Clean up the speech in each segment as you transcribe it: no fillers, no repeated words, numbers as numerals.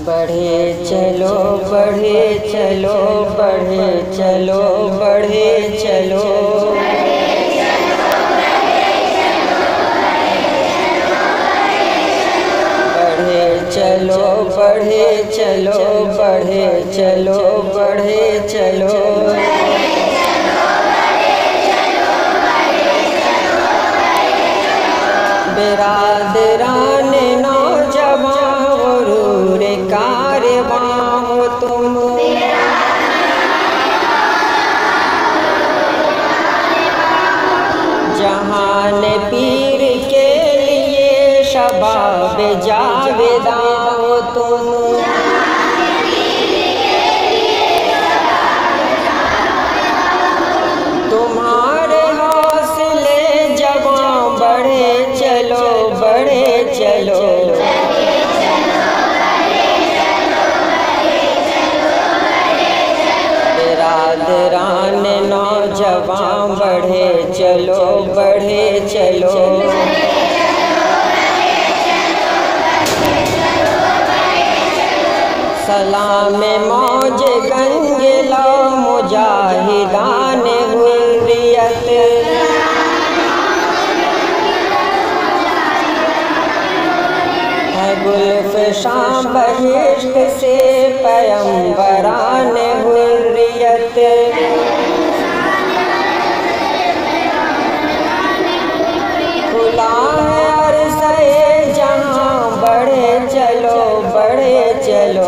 बढ़े चलो बढ़े चलो बढ़े चलो बढ़े चलो बढ़े चलो बढ़े चलो बढ़े चलो बढ़े चलो बिरादरान नौजवान गुरूर कारवां हो तुम जहान पीर के लिए शबाब जावेदां हो तुम तुम्हारे हौसले जवां बढ़े चलो बढ़े चलो बिरादरान नौजवान बढ़े चलो बढ़े चलो सलाम मौज गंगला मुजाहिदान हुर्रियत है गुलफशां बहिश्त से पैगंबरान हुर्रियत खुला है अरसे जहां बढ़े चलो बढ़े चलो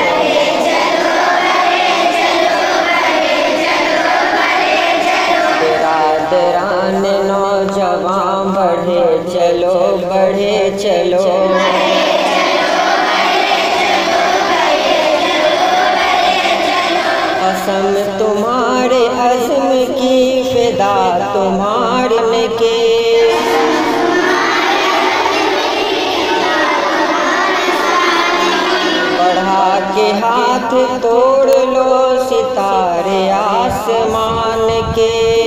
बिरादरान नौजवान बढ़े चलो बढ़े चलो कसम तुम्हारे अज़्म की फिदा तुम्हारे के बढ़ा के हाथ तोड़ लो सितारे आसमान के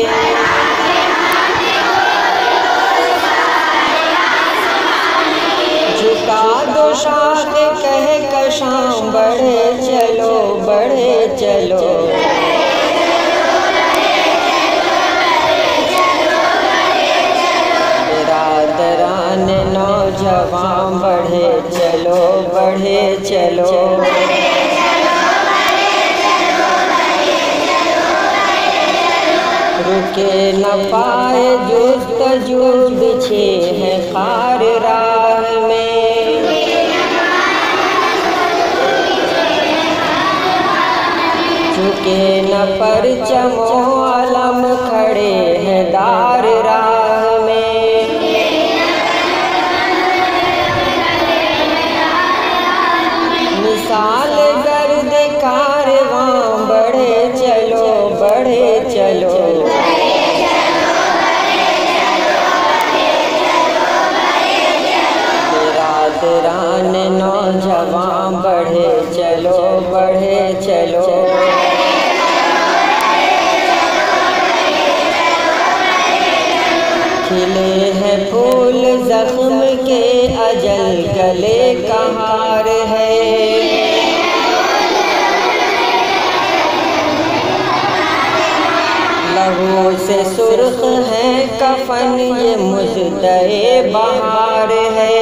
झुका दो शाख कह कशां बढ़े चलो बढ़े चलो बिरादरान नौजवान बढ़े चलो बढ़े चलो रुके न पाए जुस्तजू बिछे हैं खार राह में झुके न परचमो अलम खड़े हैं दार राह में मिसाल गर्द कारवां बढ़े चलो बढ़े चलो बिरादरान नौजवान बढ़े चलो बढ़े चलो खिले हैं फूल जख्म के अजल गले का हार है लहू से सुर्ख है कफन ये मुज़्दए बहार है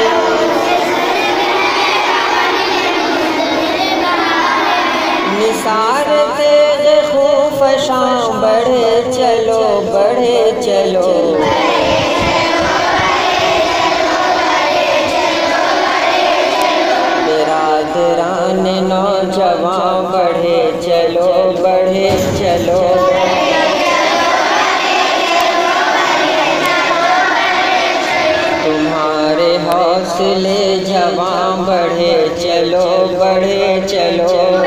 निसार तेज खूफशां बढ़े चलो बढ़े चलो बिरादरान नौजवान बढ़े चलो बढ़े चलो तुम्हारे हौसले जवां बढ़े चलो बढ़े चलो